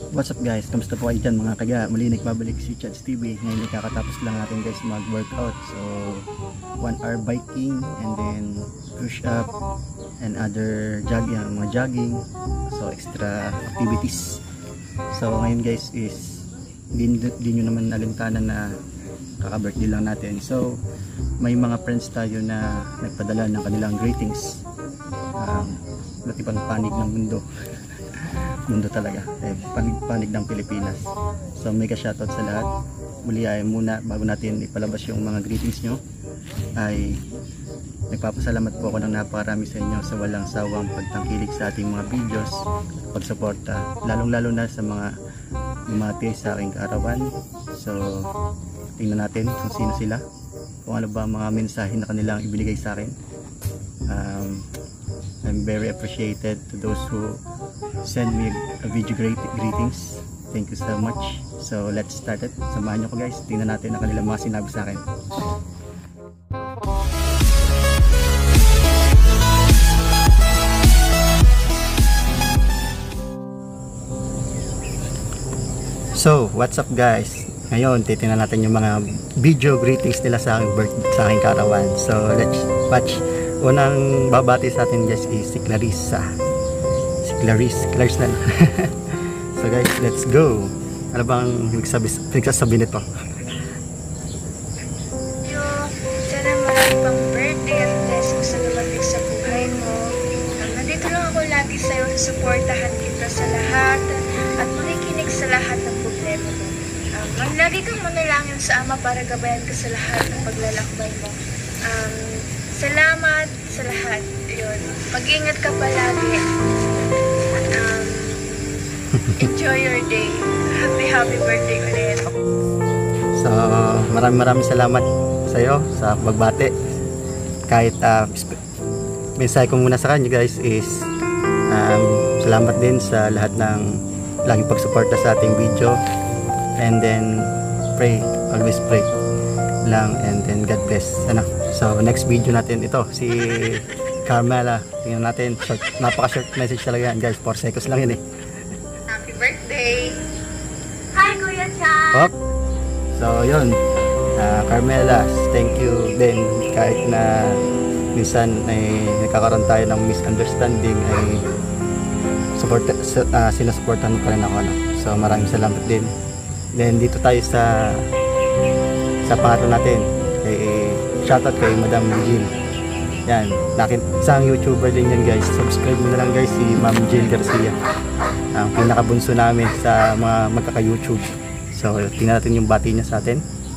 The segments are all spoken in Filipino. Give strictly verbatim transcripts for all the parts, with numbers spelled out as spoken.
What's up guys? Kamusta po kayo dyan mga kaga? Muli nagbabalik si Chads T V. Ngayon kakatapos lang natin guys mag-workout. So one hour biking and then push up and other jogging, mga jogging. So extra activities. So ngayon guys is hindi, hindi nyo naman alintanan na kaka-birthday lang natin. So may mga friends tayo na nagpadala ng kanilang greetings. Um, Dati pang panig ng mundo. Mundo talaga, eh, panig, panig ng Pilipinas. So mega shoutout sa lahat. Muli ay muna bago natin ipalabas yung mga greetings nyo ay nagpapasalamat po ako ng napakarami sa inyo sa walang sawang pagtangkilik sa ating mga videos, pagsuporta, lalong lalo na sa mga bumati sa aking kaarawan. So tingnan natin kung sino sila, kung ano ba mga mensahe na kanilang ibinigay sa akin. um, I'm very appreciated to those who send me a video great greetings. Thank you so much. So let's start it. Samahan nyo ko guys. Tingnan natin ang kanilang mga sinabi sa akin. So what's up guys? Ngayon titingnan natin yung mga video greetings nila sa aking birthday, sa aking karawan. So let's watch. Unang babati sa atin guys is si Clarissa. Si Clarice, Clarice na. So guys, let's go. Ano bang pinagsasabi nito? Yo, sana marami pang birthday at blessings sa dumating sa buhay mo. Um, nandito lang ako lagi sa'yo, susuportahan kita sa lahat at makikinig sa lahat ng problema mo. Um, lagi kang manalangin sa Ama para gabayan ka sa lahat ng paglalakbay mo. Um, Salamat sa lahat. Yun. Mag-ingat ka palagi. Um, enjoy your day. Happy, happy birthday ulit. So, maraming maraming salamat sa iyo sa pagbati. Kahit uh, mensahe ko muna sa kanya guys is um, salamat din sa lahat ng laging pagsuporta sa ating video. And then, pray. Always pray lang and then God bless. Ano? So next video natin ito si Carmela. Tingnan natin. Short, napaka short message talaga yan guys. four seconds lang yun eh. Happy birthday! Hi Kuya Chan! Hop. So yun, uh, Carmela, thank you din. Kahit na minsan ay nagkakaroon tayo ng misunderstanding ay support, uh, sinasuportahan pa rin ako. Ano? So maraming salamat din. Then dito tayo sa sa pangatlo natin kay shoutout kay Madam Jill. Yan, nakit isang YouTuber din yan guys. Subscribe mo na lang guys si Ma'am Jill Garcia. Ang pinakabunso namin sa mga magkaka-YouTube. So, tingnan natin yung bati niya sa atin.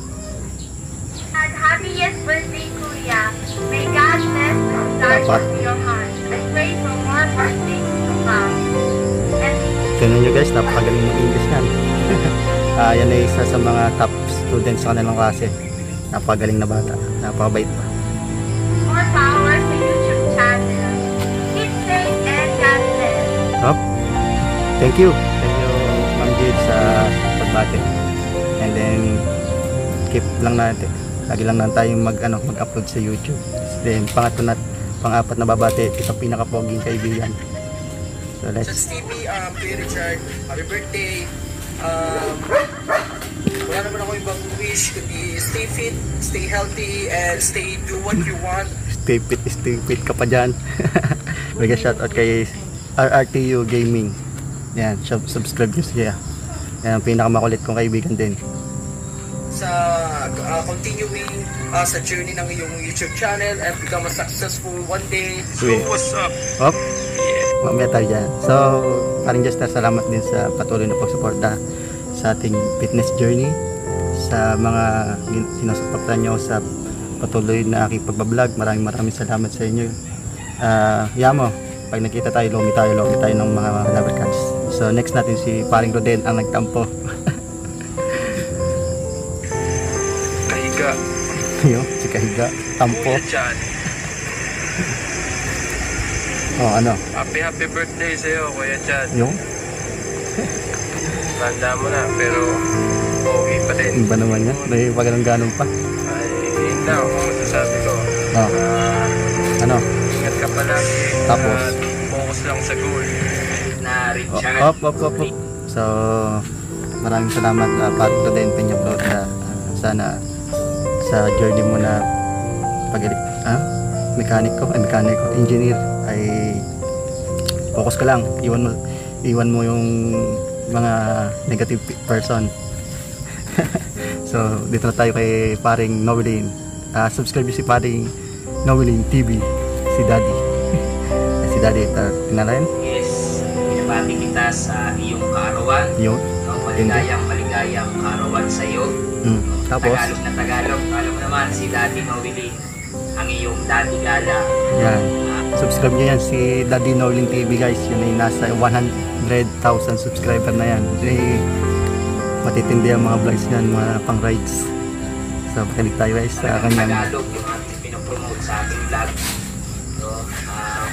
And happiest birthday Kuya. May God bless the stars of your heart. I pray for more birthdays to come. And tingnan nyo guys, napakagaling ng English yan. uh, yan ay isa sa mga top students sa kanilang klase. Napakagaling na bata, napakabait pa. more power sa YouTube channel. Keep safe and God bless. Hop. Thank you. Thank you Ma'am Jade sa pagbati. And then keep lang natin. Lagi lang natin tayong mag ano, mag-upload sa YouTube. Then pangatlo na pang-apat na babati, isang pinaka-poging kaibigan. So let's Chads T V, um, Kuya Richard, happy birthday. Um, wala naman ako ibang wish, kundi stay fit, stay healthy, and stay do what you want. Stay fit, stay fit ka pa dyan. Mega shoutout kay R R T U Gaming. Yan, sub subscribe nyo siya. Yan ang pinakamakulit kong kaibigan din. Sa uh, continuing uh, sa journey ng iyong YouTube channel and become a successful one day. So what's up? Hop. Mamaya tayo dyan. So, paring Jester, salamat din sa patuloy na pagsuporta sa ating fitness journey, sa mga sinusuportahan nyo sa patuloy na aking pagbablog. Maraming maraming salamat sa inyo. Uh, Yamo, pag nakita tayo, lomi tayo, lomi tayo ng mga lover cards. So, next natin si paring Roden ang nagtampo. Kahiga. Yo, si Kahiga, tampo. Oh, ano? Happy happy birthday sa'yo, Kuya Chad. Yung? Tanda mo na, pero okay pa din. Iba naman yan. May pagalang-ganon pa. Ay, yun na, kung masasabi ko. Oh. Uh, Ano? ingat ka palagi. Tapos? Uh, focus lang sa goal. Na Oh, Richard. hop, hop, hop, hop. So maraming salamat uh, Paring Roden Peña Vlog na uh, sana sa journey mo na pag ah, mekaniko, ay mekaniko, engineer ay focus ka lang, iwan mo iwan mo yung mga negative person. So dito na tayo kay Paring Noelin. Uh, subscribe si Paring Noelin T V, si Daddy. Si Daddy, uh, tinalayan? Yes, binabati kita sa iyong kaarawan. Yun. No, maligayang maligayang kaarawan sa iyo. Mm. Tapos, Tagalog na Tagalog. Alam mo naman, si Daddy Noelin, ang iyong Daddy Gala. yan. Subscribe nyo yan si Daddy Noelin T V guys. Yun ay nasa one hundred thousand subscriber na yan. Ay, matitindi ang mga vlogs yan, mga pang rides. So pakinig tayo guys sa Talagang kanyang Tagalog yung ating pinopromote sa ating vlog. So, um,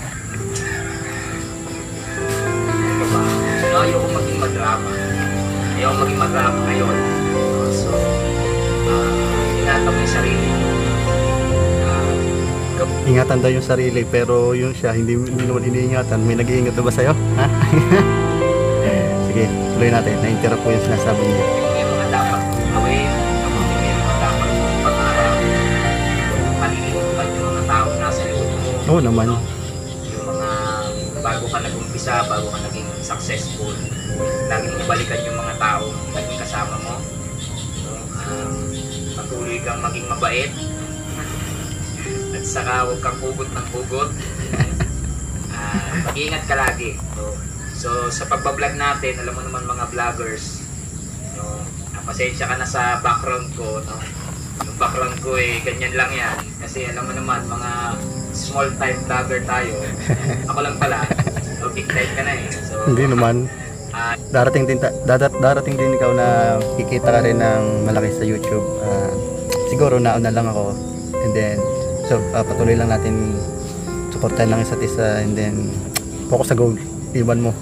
ano ba? So, ayoko maging madrama. Ayoko maging madrama ngayon. So, uh, ingatan mo yung sarili mo. Uh, ingatan daw yung sarili, pero yung siya hindi, hindi naman iniingatan. May nag-iingat na ba sa'yo? Ha? Sige, tuloy natin. Na-interrupt po yung sinasabi niya. yung mga dapat gawin, kapag yung mga dapat pag-aral, palilimutan yung mga tao na nasa likod mo. Oo naman. Yung mga bago ka nag-umpisa, bago ka naging successful, laging balikan yung mga tao naging kasama mo. So, um, patuloy kang maging mabait. At saka huwag kang pugot ng pugot. Uh, mag-iingat ka lagi. So, so sa pagbablog natin, alam mo naman mga vloggers, no, pasensya ka na sa background ko, no? Yung background ko eh, ganyan lang yan. Kasi alam mo naman, mga small time vlogger tayo. Ako lang pala, so big time ka na eh. So, Hindi naman. ah, Darating din, ta- dadat, darating din ikaw na kikita ka rin ng malaki sa YouTube. Ah, siguro nauna lang ako. And then, so ah, patuloy lang natin supportan lang isa't isa. And then, focus sa goal. Iwan mo.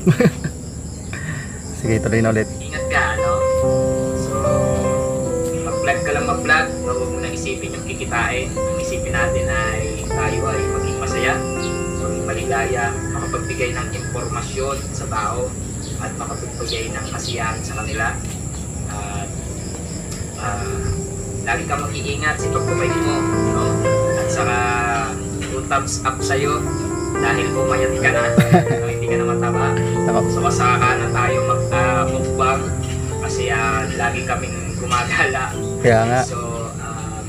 Sige, tuloy na ulit. ingat ka, no? So, mag-vlog ka lang mag-vlog, no? Huwag mo na isipin yung kikitain. Ang isipin natin ay tayo ay maging masaya, maging maligaya, makapagbigay ng impormasyon sa tao, at makapagbigay ng kasiyahan sa kanila. At ah, lagi kang mag-iingat sa pagpapayag mo, no? At saka two thumbs up sa'yo dahil pumayat ka na, no? Hindi ka na mataba. Ako. So kasaka na tayo mag-mukbang kasi ah, lagi kaming gumagala. Kaya nga. So um,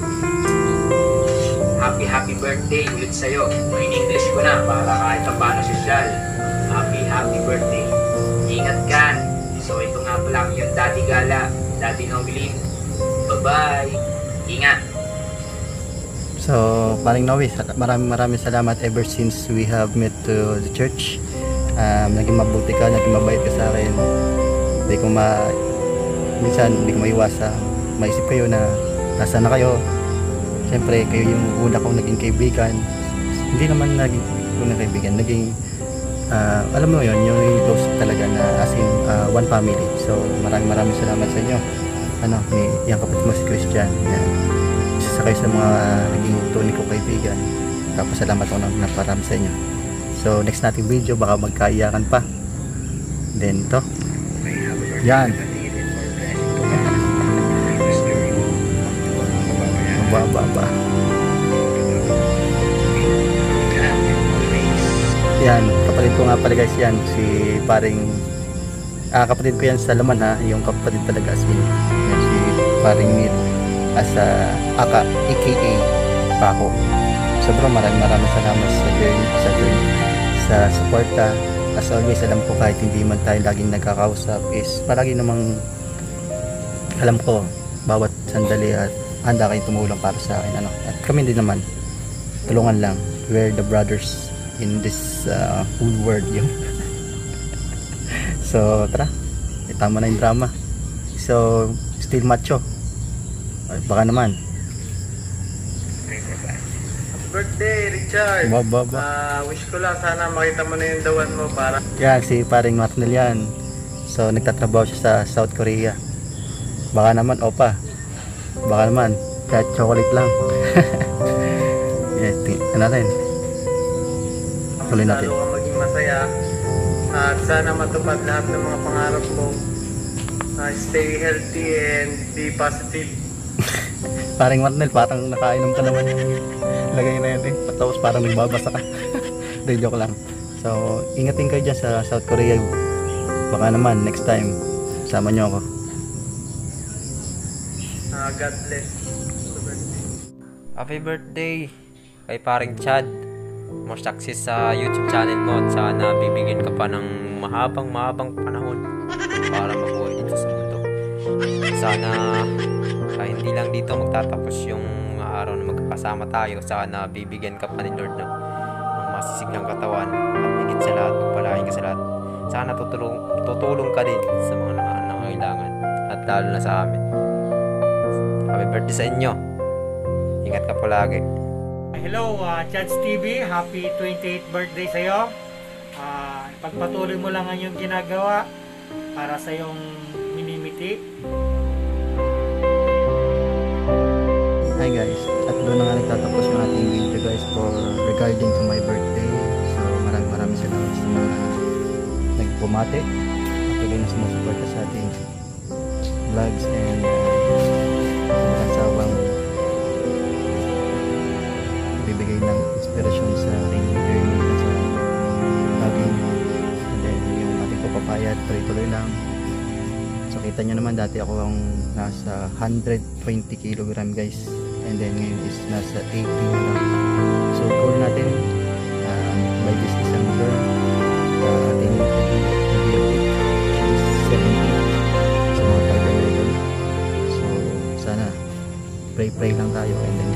happy happy birthday ulit sa'yo. In English ko na para kahit pa paano social. Happy happy birthday. Ingat ka. So ito nga pala yung Daddy Gala, Daddy Noelin. Bye-bye. Ingat. So, Paring Noe, maraming maraming salamat ever since we have met to the church. Um, naging mabuti ka, naging mabait ka sa akin. Hindi ko ma... Minsan, hindi ko maiwasa. Maisip kayo na nasa na kayo. Siyempre, kayo yung una kong naging kaibigan. Hindi naman naging unang kaibigan. Naging, uh, alam mo yun, yung close talaga na as in uh, one family. So, maraming maraming salamat sa inyo. Ano, ni, yung kapatid mo si Christian. Yan. Isa kayo sa mga naging tunay ko kaibigan. Tapos salamat ako ng naparami sa inyo. So next nating video baka magkaiyakan pa. Then to. Yan. Mababa. Yan, kapatid ko nga pala guys yan, si Paring ah, kapatid ko yan sa laman ha, yung kapatid talaga as in. Yan, si Paring Neil as a aka aka Paco. Sobrang maraming maraming salamat sa journey, sa journey, sa suporta. As always, alam ko kahit hindi man tayo laging nagkakausap is palagi namang alam ko bawat sandali at handa kayong tumulong para sa akin, ano. At kami din naman tulungan lang. We're the brothers in this uh, whole world yun. So tara, eh, tama na yung drama. So still macho. Ay, baka naman. Birthday, Richard! Ba, ba, ba. Ah, wish ko lang sana makita mo na yung dawan mo para... Yan, si Paring Martinel yan. So nagtatrabaho siya sa South Korea. Baka naman, opa. Baka naman, kahit chocolate lang. Yeah, ano rin. Tuloy natin. Lalo kang maging masaya. At sana matupad lahat ng mga pangarap mo. Uh, stay healthy and be positive. Parang Marnel, parang nakainom ka naman yung lagay na yun eh. Tapos parang nagbabasa ka. Hindi, joke lang. So, ingatin kayo dyan sa South Korea. Baka naman, next time, sama nyo ako. Uh, God bless. Happy birthday kay paring Chad. More success sa YouTube channel mo at sana bibigyan ka pa ng mahabang mahabang panahon para mabuhay dito sa mundo. Sana ah, hindi lang dito magtatapos yung araw na magkakasama tayo. Sana bibigyan ka pa ni Lord ng, ng masisiglang katawan at higit sa lahat, pagpalain ka sa lahat. Sana tutulong, tutulong ka din sa mga na- nangangailangan at lalo na sa amin. Happy birthday sa inyo. Ingat ka palagi. Hello, uh, Chads T V. Happy twenty-eighth birthday sa'yo. Uh, pagpatuloy mo lang ang iyong ginagawa para sa iyong minimiti. Hi guys, at doon na nga nagtatapos yung ating video guys for regarding to my birthday. So maraming maraming salamat sa mga nagpumate at again na sumusuporta sa ating vlogs and uh, masawang bibigay ng inspirasyon sa ating journey na sa vlogging. And then yung ating papapayat, tuloy-tuloy lang. So kita nyo naman, dati ako ang nasa one hundred twenty kilogram guys, and then ngayon is nasa eighty na lang. So goal natin uh, by this December uh, ating nag-weight is seventy sa mga fiber level. So sana pray pray lang tayo and then